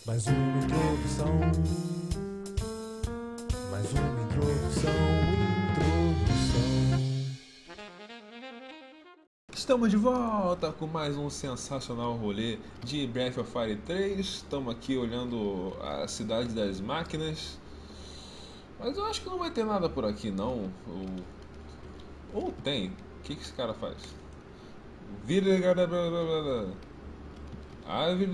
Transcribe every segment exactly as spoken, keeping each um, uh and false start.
Mais uma introdução. Mais uma introdução. Introdução. Estamos de volta com mais um sensacional rolê de Breath of Fire três. Estamos aqui olhando a cidade das máquinas. Mas eu acho que não vai ter nada por aqui não. Ou, ou tem. O que, que esse cara faz? Vira. Ah, vira.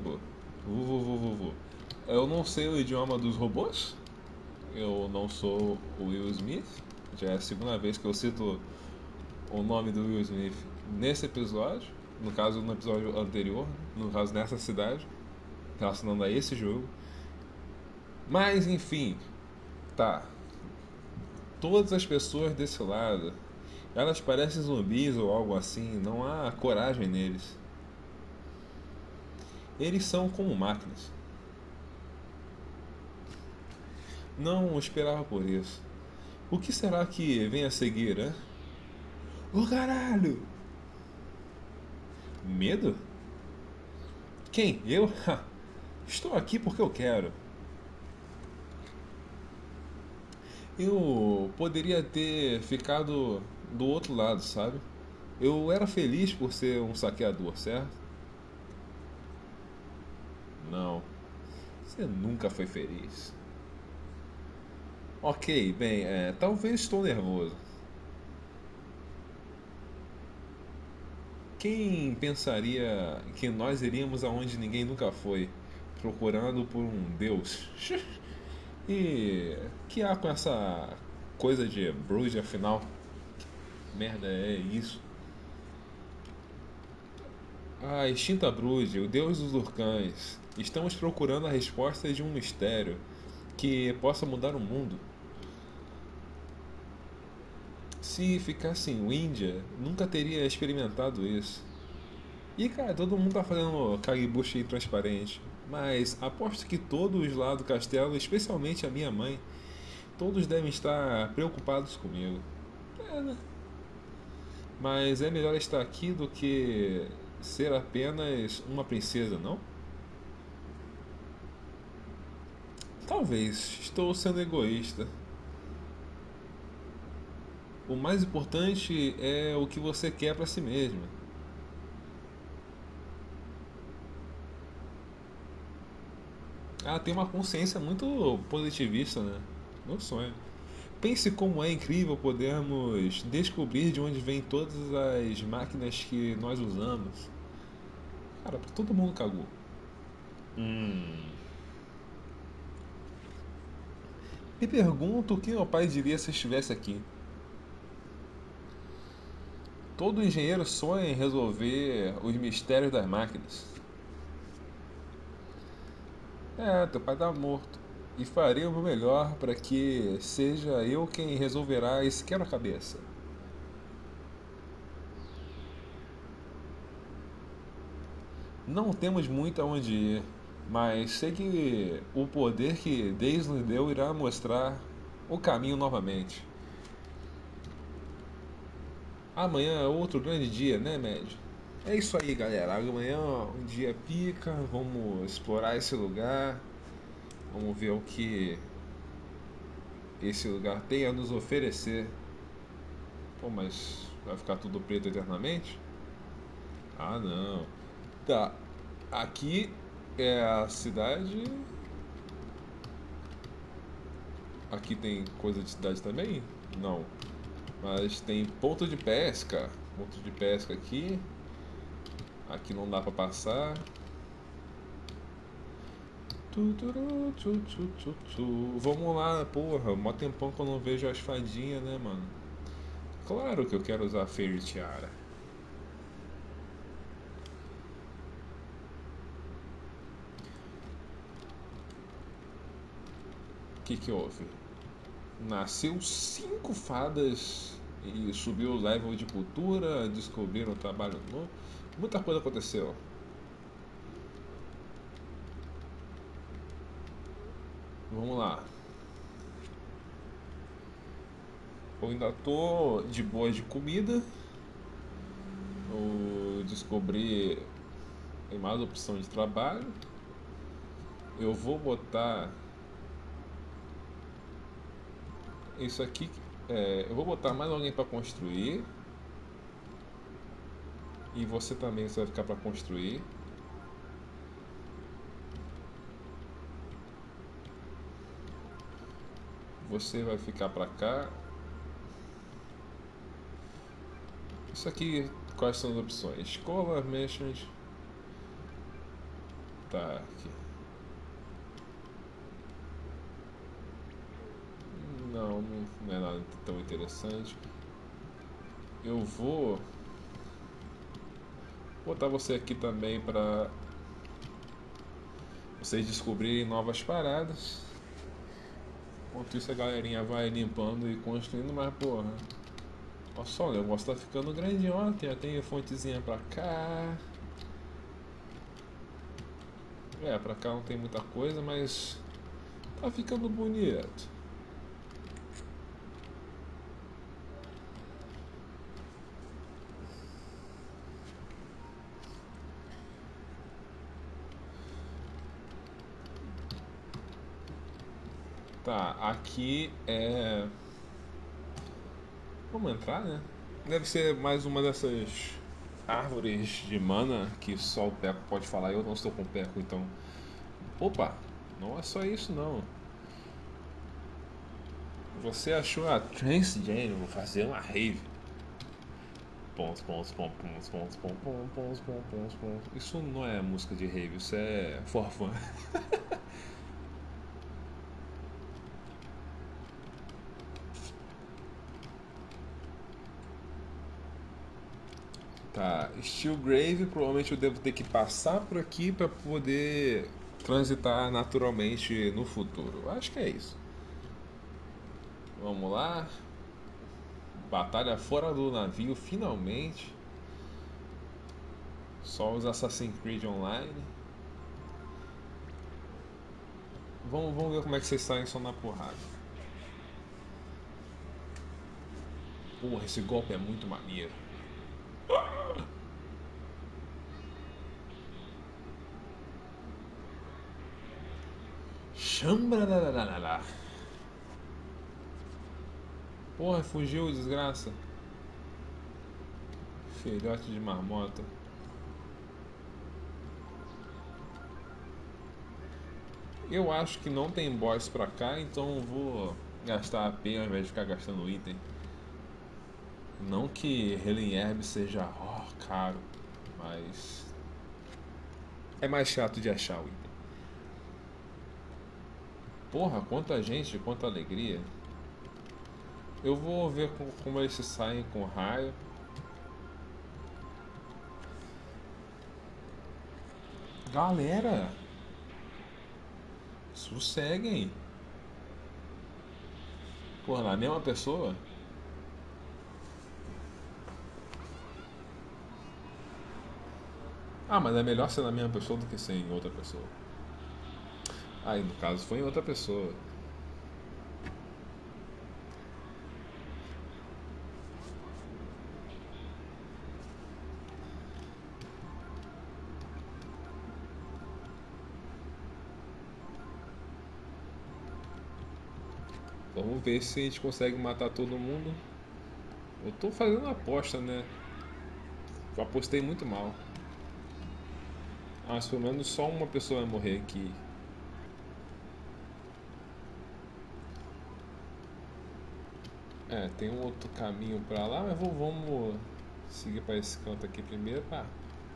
Eu não sei o idioma dos robôs. Eu não sou o Will Smith. Já é a segunda vez que eu cito o nome do Will Smith nesse episódio. No caso, no episódio anterior. No caso, nessa cidade. Relacionando a esse jogo. Mas, enfim. Tá. Todas as pessoas desse lado, elas parecem zumbis ou algo assim. Não há coragem neles. Eles são como máquinas. Não esperava por isso. O que será que vem a seguir, hein? Ô caralho! Medo? Quem? Eu? Estou aqui porque eu quero. Eu poderia ter ficado do outro lado, sabe? Eu era feliz por ser um saqueador, certo? Não, você nunca foi feliz. Ok, bem, é, talvez estou nervoso. Quem pensaria que nós iríamos aonde ninguém nunca foi, procurando por um deus? E que há com essa coisa de Bruges afinal? Que merda é isso? Ah, extinta Bruges, o deus dos Lurkães. Estamos procurando a resposta de um mistério que possa mudar o mundo. Se ficasse em Wíndia, nunca teria experimentado isso. E cara, todo mundo tá fazendo Kagebushi transparente. Mas aposto que todos lá do castelo, especialmente a minha mãe, todos devem estar preocupados comigo. É, né? Mas é melhor estar aqui do que ser apenas uma princesa, não? Talvez, estou sendo egoísta. O mais importante é o que você quer para si mesmo. Ah, tem uma consciência muito positivista, né? Meu sonho. Pense como é incrível podermos descobrir de onde vêm todas as máquinas que nós usamos. Cara, todo mundo cagou. Hum. Me pergunto o que meu pai diria se estivesse aqui. Todo engenheiro sonha em resolver os mistérios das máquinas. É, teu pai tá morto. E farei o meu melhor para que seja eu quem resolverá esse quebra-cabeça. Não temos muito aonde ir, mas sei que o poder que Deus nos deu irá mostrar o caminho novamente. Amanhã é outro grande dia, né, Médio? É isso aí, galera. Amanhã é um dia pica, vamos explorar esse lugar, vamos ver o que esse lugar tem a nos oferecer. Pô, mas vai ficar tudo preto eternamente? Ah, não. Tá, aqui é a cidade. Aqui tem coisa de cidade também? Não. Mas tem ponto de pesca. Ponto de pesca aqui. Aqui não dá pra passar. Tu, tu, tu, tu, tu, tu. Vamos lá, porra. Mó tempão que eu não vejo as fadinhas, né, mano? Claro que eu quero usar a Fairy Tiara. O que que houve? Nasceu cinco fadas e subiu o level de cultura, descobriram o trabalho novo. Muita coisa aconteceu. Vamos lá. Eu ainda tô de boa de comida. Eu descobri mais opção de trabalho. Eu vou botar isso aqui. É, eu vou botar mais alguém para construir. E você também você vai ficar para construir. Você vai ficar para cá. Isso aqui, quais são as opções? Escola, merchant. Tá, aqui. Não, não, não é nada tão interessante. Eu vou botar você aqui também para vocês descobrirem novas paradas. Enquanto isso a galerinha vai limpando e construindo, mas porra. Olha só, o negócio tá ficando grandinho, ó. Já tem fontezinha pra cá. É, pra cá não tem muita coisa, mas tá ficando bonito. Tá, aqui é. Vamos entrar, né? Deve ser mais uma dessas árvores de mana que só o Peco pode falar. Eu não estou com o Peco, então. Opa! Não é só isso, não. Você achou a Transgene? Vou fazer uma rave. Pons, pons, pons, pons, pons, pons, pons, pons, pons, pons, pons. Isso não é música de rave, isso é for fun. Tá, Steel Grave, provavelmente eu devo ter que passar por aqui para poder transitar naturalmente no futuro. Acho que é isso. Vamos lá. Batalha fora do navio, finalmente. Só os Assassin's Creed Online. Vamos, vamos ver como é que vocês saem só na porrada. Porra, esse golpe é muito maneiro. Chambra. Porra, fugiu, desgraça. Filhote de marmota. Eu acho que não tem boss pra cá, então eu vou gastar A P ao invés de ficar gastando item. Não que Helen Herb seja oh, caro, mas é mais chato de achar o item. Porra, quanta gente, quanta alegria. Eu vou ver como eles se saem com raio. Galera, sosseguem. Porra, na mesma pessoa? Ah, mas é melhor ser na mesma pessoa do que ser em outra pessoa. Aí, no caso, foi em outra pessoa. Vamos ver se a gente consegue matar todo mundo. Eu tô fazendo aposta, né? Eu apostei muito mal. Ah, mas pelo menos só uma pessoa vai morrer aqui. É, tem um outro caminho pra lá, mas vamos seguir pra esse canto aqui primeiro. Ah,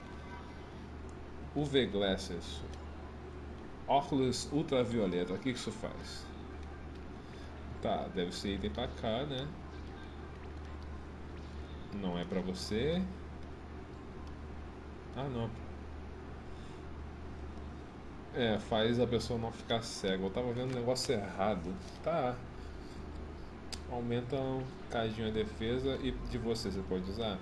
U V Glasses. Óculos ultravioleta, o que isso faz? Tá, deve ser item pra cá, né? Não é pra você. Ah, não. É, faz a pessoa não ficar cega. Eu tava vendo o negócio errado. Tá. Aumenta um cadinho a defesa e de você você pode usar?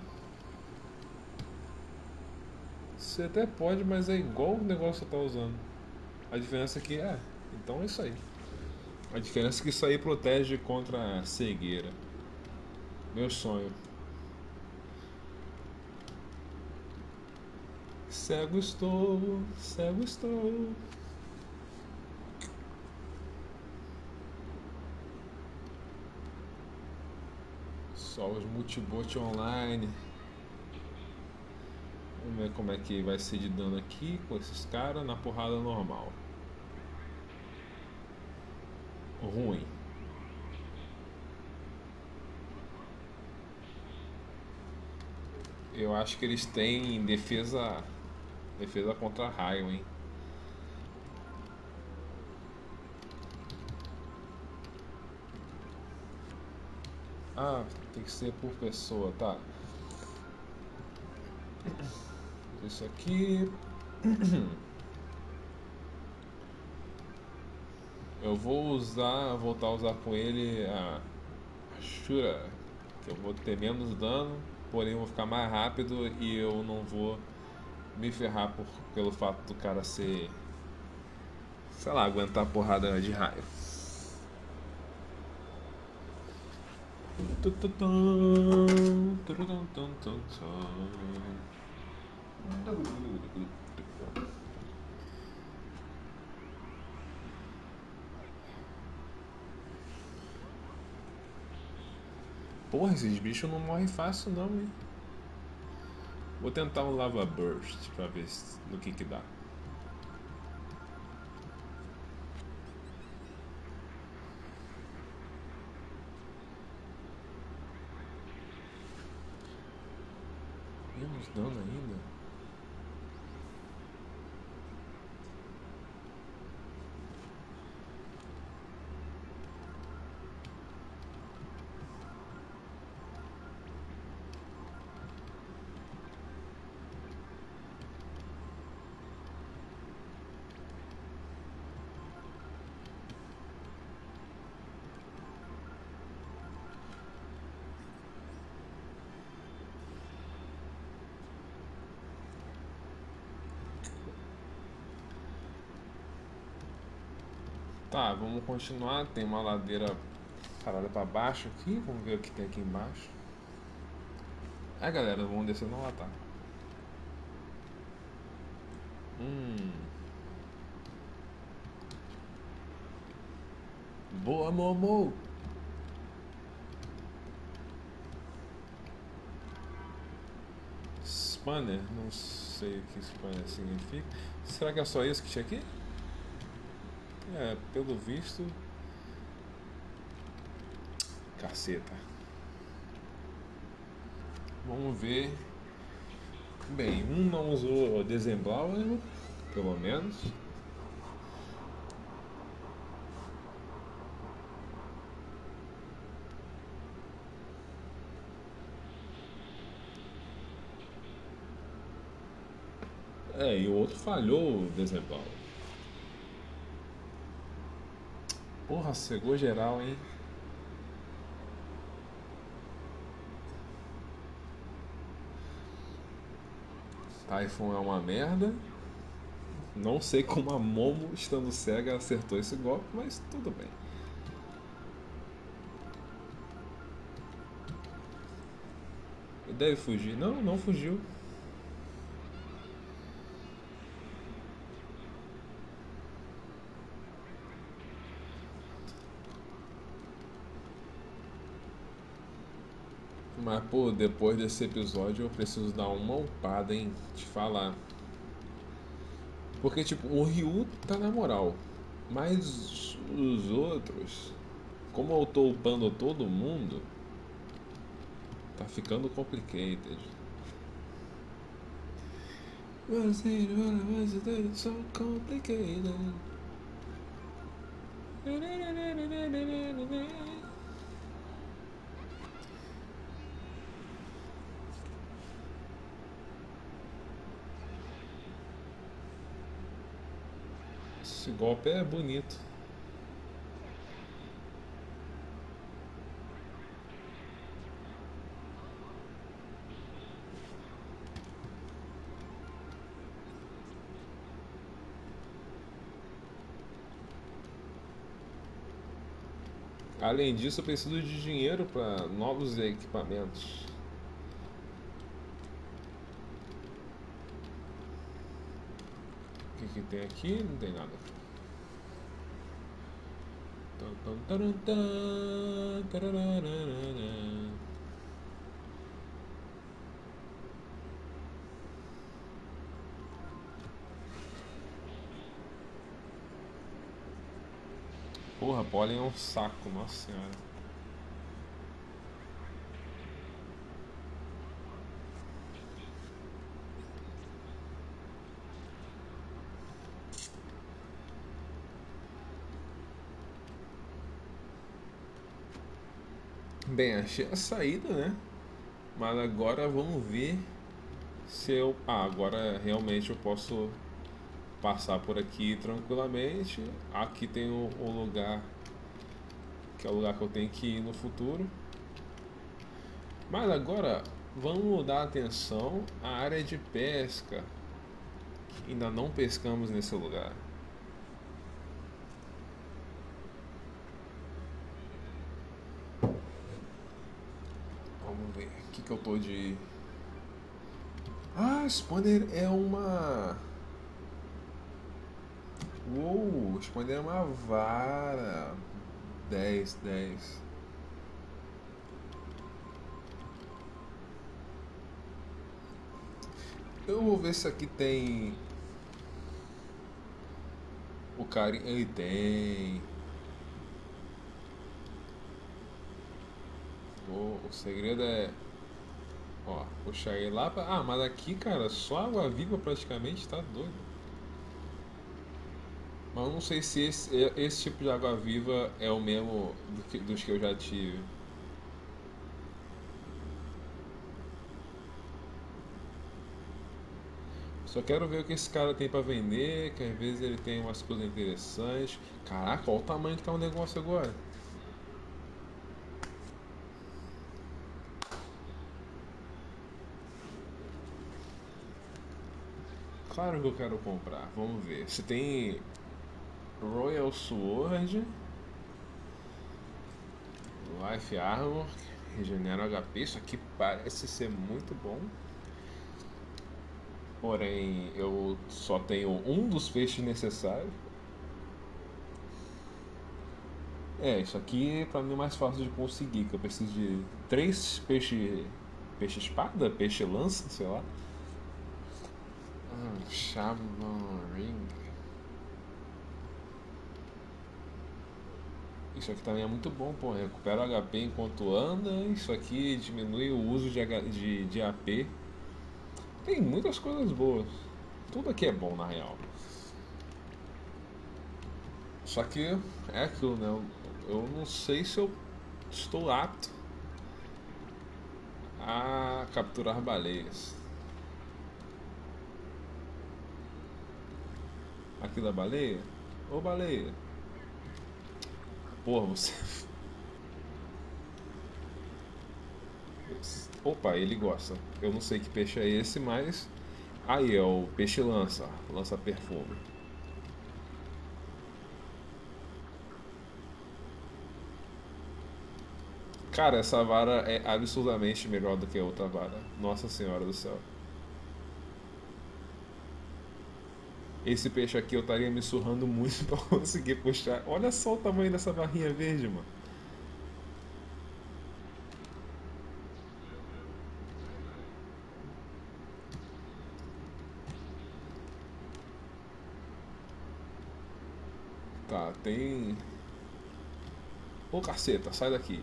Você até pode, mas é igual o negócio que você tá usando. A diferença é que é. Então é isso aí. A diferença é que isso aí protege contra a cegueira. Meu sonho. Cego estou, cego estou. Só os multibot online. Vamos ver como é que vai ser de dano aqui com esses caras na porrada normal. Ruim. Eu acho que eles têm defesa. Defesa contra raio, hein? Ah, tem que ser por pessoa, tá. Isso aqui. Eu vou usar, voltar a usar com ele a Shura, que eu vou ter menos dano, porém eu vou ficar mais rápido e eu não vou me ferrar por, pelo fato do cara ser, sei lá, aguentar a porrada de raio. Porra, esses bichos não morrem fácil não, hein? Vou tentar um Lava Burst pra ver no que que dá. Menos dano ainda? Tá, vamos continuar. Tem uma ladeira parada pra baixo aqui. Vamos ver o que tem aqui embaixo. É, galera, vamos descer no latar. Hum. Boa, Momo! Spanner? Não sei o que spanner significa. Será que é só isso que tinha aqui? É, pelo visto. Caceta. Vamos ver. Bem, um não usou Desemblower, pelo menos. É, e o outro falhou o Desemblower. Porra, cegou geral, hein? Typhon é uma merda. Não sei como a Momo, estando cega, acertou esse golpe, mas tudo bem. Ele deve fugir. Não, não fugiu. Mas, pô, depois desse episódio eu preciso dar uma upada, hein? Te falar. Porque, tipo, o Ryu tá na moral. Mas os outros, como eu tô upando todo mundo, tá ficando complicated. Was it so complicated? Esse golpe é bonito. Além disso, eu preciso de dinheiro para novos equipamentos. O que, que tem aqui? Não tem nada. Porra, pólen é um saco, nossa senhora. Bem, achei a saída, né? Mas agora vamos ver se eu. Ah, agora realmente eu posso passar por aqui tranquilamente. Aqui tem o, o lugar, que é o lugar que eu tenho que ir no futuro. Mas agora vamos dar atenção à área de pesca. Ainda não pescamos nesse lugar. Vamos ver. O que, que eu tô de. Ah, Spawner é uma. Uou, Spawner é uma vara. Dez, dez. Eu vou ver se aqui tem. O cara. Ele tem. O, o segredo é. Ó, puxar ele lá pra. Ah, mas aqui, cara, só água viva praticamente, tá doido. Mas eu não sei se esse, esse tipo de água viva é o mesmo do que- dos que eu já tive. Só quero ver o que esse cara tem pra vender, que às vezes ele tem umas coisas interessantes. Caraca, olha o tamanho que tá o negócio agora. Claro que eu quero comprar. Vamos ver. Se tem Royal Sword, Life Armor, regenera H P. Isso aqui parece ser muito bom. Porém, eu só tenho um dos peixes necessários. É, isso aqui pra mim é mais fácil de conseguir, que eu preciso de três peixe. Peixe espada? Peixe lança, sei lá. Ah, Shaman Ring. Isso aqui também é muito bom, pô. Recupera o H P enquanto anda. Isso aqui diminui o uso de, H- de, de A P. Tem muitas coisas boas. Tudo aqui é bom, na real. Só que é aquilo, né? Eu, eu não sei se eu estou apto a capturar baleias. Aqui da baleia? Ô baleia. Porra, você. Opa, ele gosta. Eu não sei que peixe é esse, mas. Aí é o peixe lança. Lança perfume. Cara, essa vara é absurdamente melhor do que a outra vara. Nossa senhora do céu. Esse peixe aqui eu estaria me surrando muito pra conseguir puxar. Olha só o tamanho dessa barrinha verde, mano. Tá, tem. Ô caceta, sai daqui.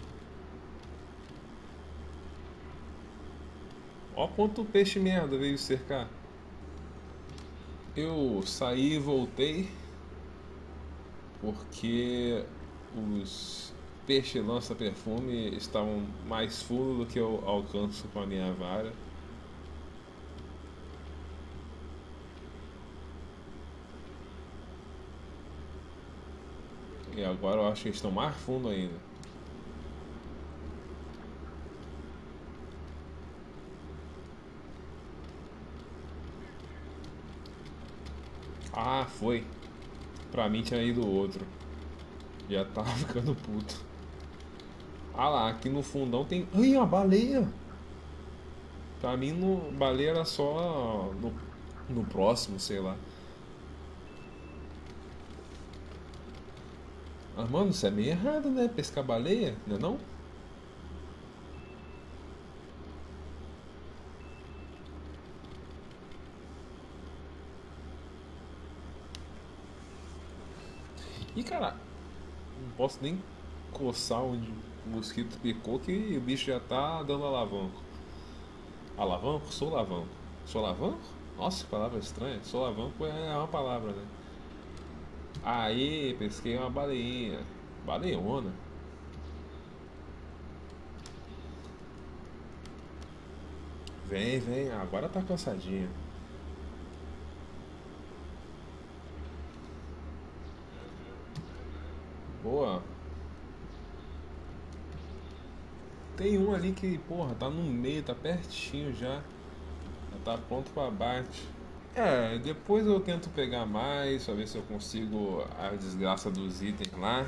Ó quanto peixe merda veio cercar. Eu saí e voltei porque os peixes lança-perfume estavam mais fundo do que eu alcanço com a minha vara. E agora eu acho que eles estão mais fundo ainda. Ah, foi. Pra mim tinha ido outro. Já tava ficando puto. Ah lá, aqui no fundão tem. Ai, a baleia! Pra mim, no... baleia era só no, no próximo, sei lá. Mas, mano, isso é meio errado, né? Pescar baleia, não é não? E, cara, Não posso nem coçar onde o mosquito picou que o bicho já tá dando alavanco. Alavanco? Solavanco. Solavanco? Nossa, que palavra estranha. Solavanco é uma palavra, né? Aí, pesquei uma baleinha. Baleiona. Vem, vem. Agora tá cansadinha. Boa. Tem um ali que, porra, tá no meio, tá pertinho já. Já tá pronto pra abate. É, depois eu tento pegar mais, pra ver se eu consigo a desgraça dos itens lá.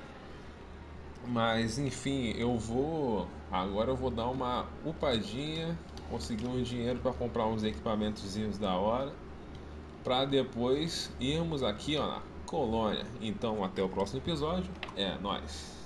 Mas enfim, eu vou. Agora eu vou dar uma upadinha, conseguir um dinheiro para comprar uns equipamentozinhos da hora, para depois irmos aqui, ó, na colônia. Então, até o próximo episódio. É nóis.